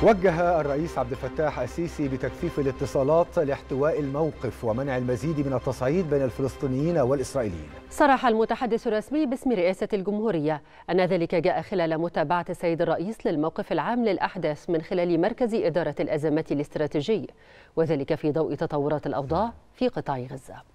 وجه الرئيس عبد الفتاح السيسي بتكثيف الاتصالات لاحتواء الموقف ومنع المزيد من التصعيد بين الفلسطينيين والإسرائيليين. صرح المتحدث الرسمي باسم رئاسة الجمهورية أن ذلك جاء خلال متابعة السيد الرئيس للموقف العام للأحداث من خلال مركز إدارة الأزمات الاستراتيجي، وذلك في ضوء تطورات الأوضاع في قطاع غزة.